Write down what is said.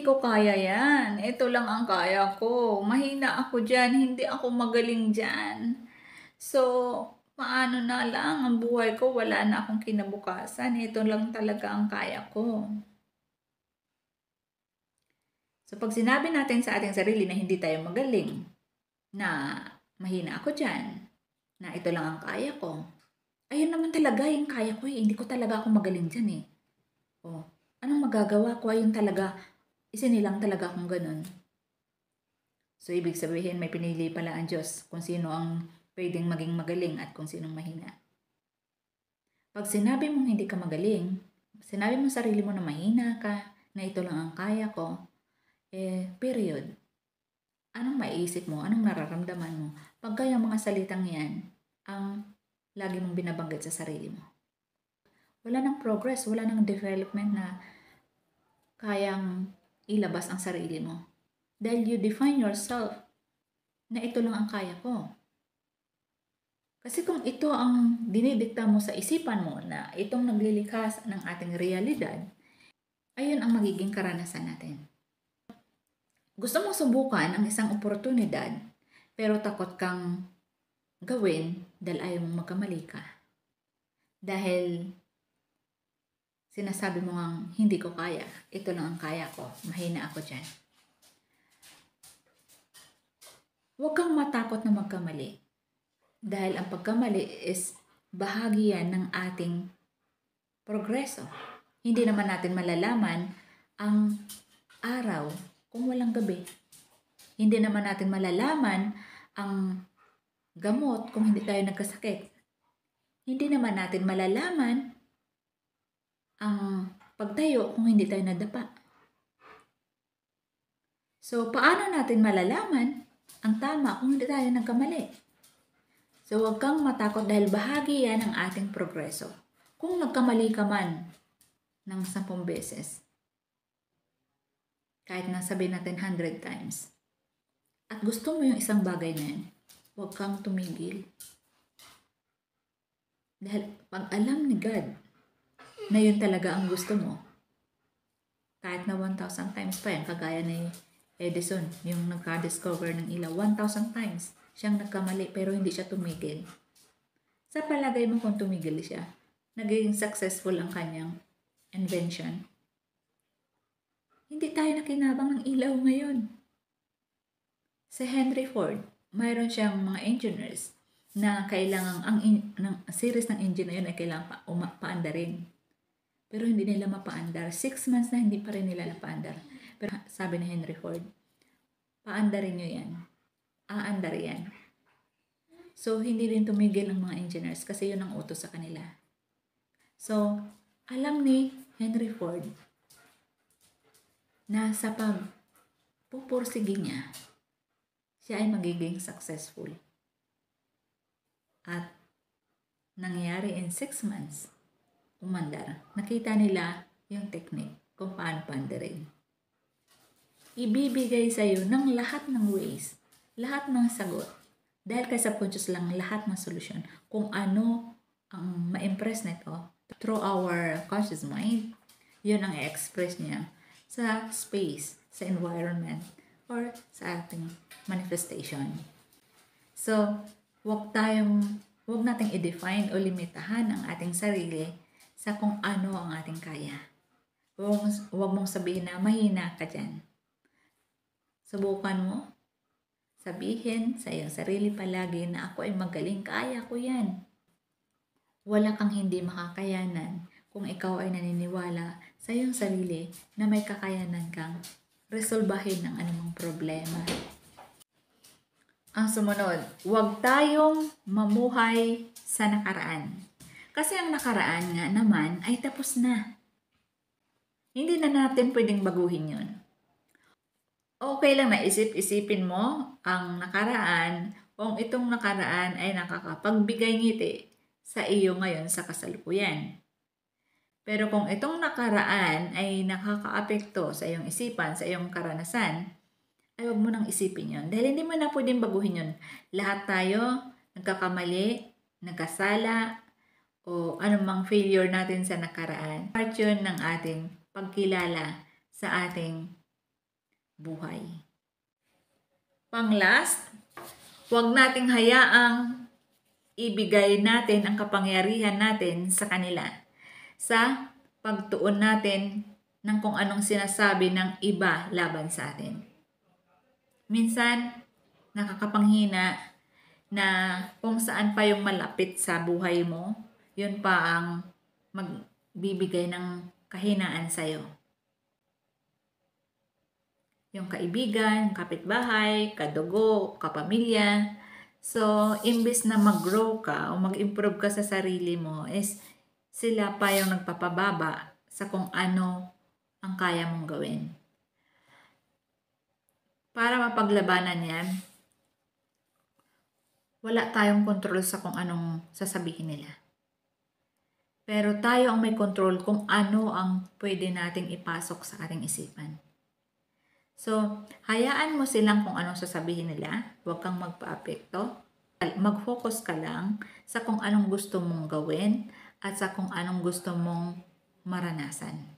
ko kaya yan. Ito lang ang kaya ko. Mahina ako dyan. Hindi ako magaling dyan. So, paano na lang ang buhay ko? Wala na akong kinabukasan. Ito lang talaga ang kaya ko. So, pag sinabi natin sa ating sarili na hindi tayo magaling, na mahina ako dyan, na ito lang ang kaya ko, ayun naman talaga yung kaya ko eh. Hindi ko talaga ako magaling dyan eh. O, anong magagawa ko? Ayun talaga, isinilang talaga akong ganun. So, ibig sabihin, may pinili pala ang Diyos kung sino ang pwedeng maging magaling at kung sinong mahina. Pag sinabi mong hindi ka magaling, sinabi mo sarili mo na mahina ka, na ito lang ang kaya ko, period. Anong maiisip mo? Anong nararamdaman mo? Pagka yung mga salitang yan, ang lagi mong binabanggit sa sarili mo. Wala nang progress, wala nang development na kayang ilabas ang sarili mo. Dahil you define yourself na ito lang ang kaya ko. Kasi kung ito ang dinidikta mo sa isipan mo na itong naglilikha ng ating realidad, ayun ang magiging karanasan natin. Gusto mong subukan ang isang oportunidad, pero takot kang gawin dahil ayaw mong magkamali ka. Dahil sinasabi mo ngang hindi ko kaya, ito lang ang kaya ko, mahina ako dyan. Huwag kang matakot na magkamali. Dahil ang pagkamali is bahagi yan ng ating progreso. Hindi naman natin malalaman ang araw kung walang gabi. Hindi naman natin malalaman ang gamot kung hindi tayo nagkasakit. Hindi naman natin malalaman ang pagtayo kung hindi tayo nadapa. So, paano natin malalaman ang tama kung hindi tayo nagkamali? So, huwag kang matakot dahil bahagi yan ng ating progreso. Kung nagkamali ka man ng 10 beses, kahit na sabihin natin 100 times, at gusto mo yung isang bagay na yan, huwag kang tumigil. Dahil pag alam ni God na yun talaga ang gusto mo, kahit na 1,000 times pa yan, kagaya ni Edison, yung nagka-discover ng ilaw, 1,000 times siyang nagkamali pero hindi siya tumigil. Sa palagay mo kung tumigil siya, naging successful ang kanyang invention. Hindi tayo nakinabang ng ilaw ngayon. Si Henry Ford, mayroon siyang mga engineers na kailangan ng series ng engine na yun ay kailangan paandarin. Pero hindi nila mapaandar. 6 months na hindi pa rin nila napaandar. Pero sabi ni Henry Ford, paandarin nyo yan. Aandar yan. So, hindi rin tumigil ng mga engineers kasi yun ang utos sa kanila. So, alam ni Henry Ford na sa pagpupursige niya, siya ay magiging successful. At nangyari in 6 months, umandar. Nakita nila yung technique kung paano pandarin. Ibibigay sa iyo ng lahat ng ways, lahat ng sagot. Dahil kay subconscious lang lahat ng solusyon. Kung ano ang ma-impress nito through our conscious mind, yun ang i-express niya sa space, sa environment, or sa ating manifestation. So, huwag nating i-define o limitahan ang ating sarili sa kung ano ang ating kaya. Huwag mong sabihin na mahina ka dyan. Subukan mo. Sabihin sa iyong sarili palagi na ako ay magaling, kaya ko yan. Wala kang hindi makakayanan kung ikaw ay naniniwala sa iyong sarili na may kakayanan kang resolbahin ng anumang problema. Ang sumunod, huwag tayong mamuhay sa nakaraan. Kasi ang nakaraan nga naman ay tapos na. Hindi na natin pwedeng baguhin yun. Okay lang na isipin mo ang nakaraan kung itong nakaraan ay nakakapagbigay ngiti sa iyo ngayon sa kasalukuyan. Pero kung itong nakaraan ay nakakaapekto sa iyong isipan, sa iyong karanasan, ay huwag mo nang isipin yun. Dahil hindi mo na pwedeng baguhin yun. Lahat tayo nagkakamali, nagkasala, o anumang failure natin sa nakaraan. Part yun ng ating pagkilala sa ating buhay. Pang-last, huwag nating hayaang ibigay natin ang kapangyarihan natin sa kanila sa pagtuon natin ng kung anong sinasabi ng iba laban sa atin. Minsan, nakakapanghina na kung saan pa yung malapit sa buhay mo, yun pa ang magbibigay ng kahinaan sa'yo. Yung kaibigan, kapitbahay, kadugo, kapamilya. So, imbis na mag-grow ka o mag-improve ka sa sarili mo, is sila pa yung nagpapababa sa kung ano ang kaya mong gawin. Para mapaglabanan yan, wala tayong control sa kung anong sasabihin nila. Pero tayo ang may control kung ano ang pwede nating ipasok sa ating isipan. So, hayaan mo silang kung anong sasabihin nila. Huwag kang magpa-apekto. Mag-focus ka lang sa kung anong gusto mong gawin at sa kung anong gusto mong maranasan.